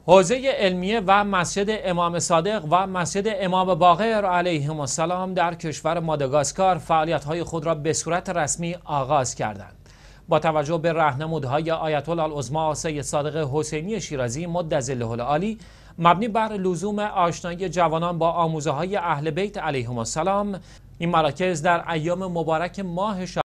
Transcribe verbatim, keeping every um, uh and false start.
حوزه علمیه و مسجد امام صادق و مسجد امام باقر علیهم السلام در کشور ماداگاسکار فعالیت‌های خود را به صورت رسمی آغاز کردند. با توجه به راهنمودهای آیت الله العظما سید صادق حسینی شیرازی مدظله العالی مبنی بر لزوم آشنایی جوانان با آموزه‌های اهل بیت علیهم السلام، این مراکز در ایام مبارک ماه